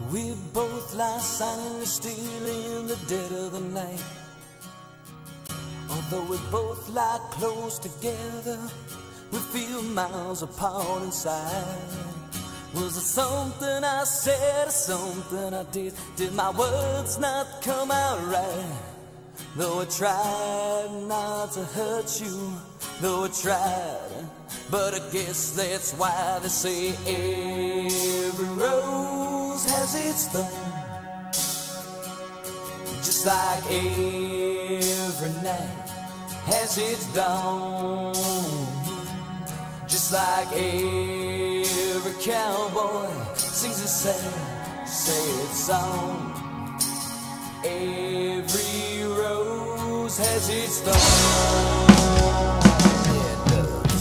We both lie silently still in the dead of the night. Although we both lie close together, we feel miles apart inside. Was it something I said or something I did? Did my words not come out right? Though I tried not to hurt you, though I tried, but I guess that's why they say every rose has its thorn. Just like every night has its dawn. Just like every cowboy sings a sad, sad song. Every rose has its thorn. Yeah, it does.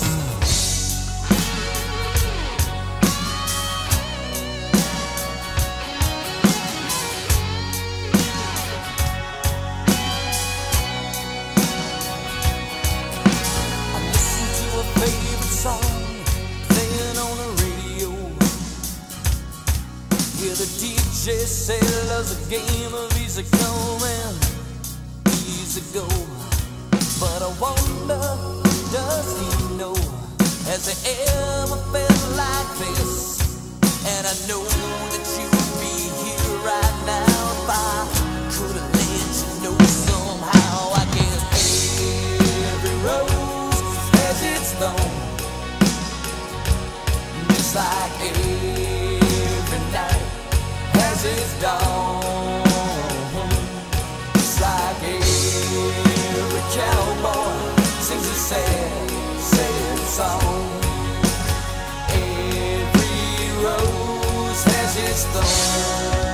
I listen to a favorite song playing on the radio. Hear the DJ say love's a game of easy come and easy go. But I wonder, does he know? Has he ever felt like this? And I know that you would be here right now if I could have let you know somehow. I guess every rose has its thorn. Just like every night has its dawn. Just like every cowboy sings a sad, sad song. Every rose has its thorn.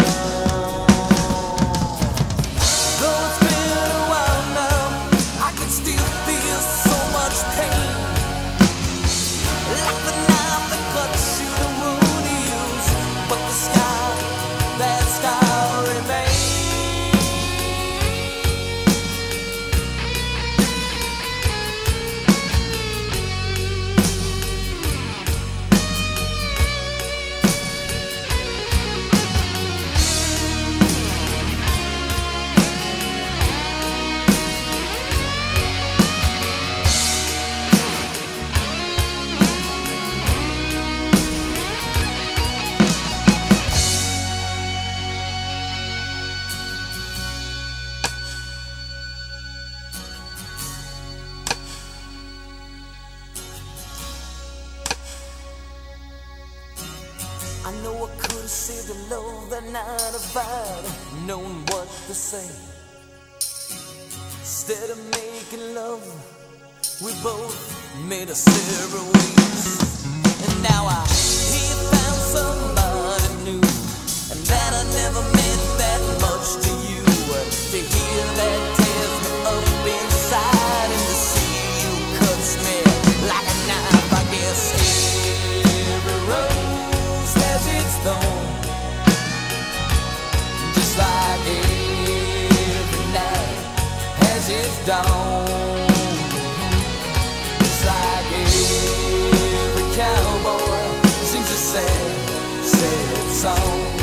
Though it's been a while now, I can still feel so much pain. Like the knife that cuts you, the wound heals, but the scar, that scar remains. I know I could have saved the love that night if I'd known what to say. Instead of making love, we both made us several ways. And now I hear you found somebody new, and that I never meant that much to you. To hear that tears me up inside, and to see you cuts me like a knife. I guess every rose has its thorn. Just like every night has its dawn. Just like every cowboy sings a sad, sad song.